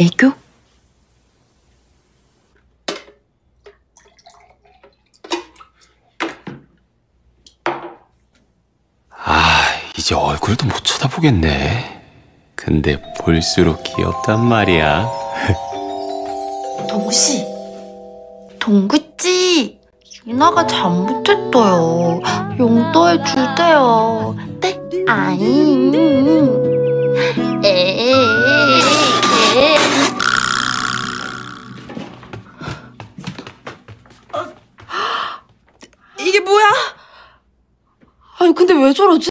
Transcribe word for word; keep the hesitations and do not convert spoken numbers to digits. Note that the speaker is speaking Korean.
애교? 아, 이제 얼굴도 못 쳐다보겠네. 근데 볼수록 귀엽단 말이야. 동구씨, 동구찌, 유나가 잘못했어요. 용서해 주세요. 네? 아이. 에에에에. 이게 뭐야? 아니 근데 왜 저러지?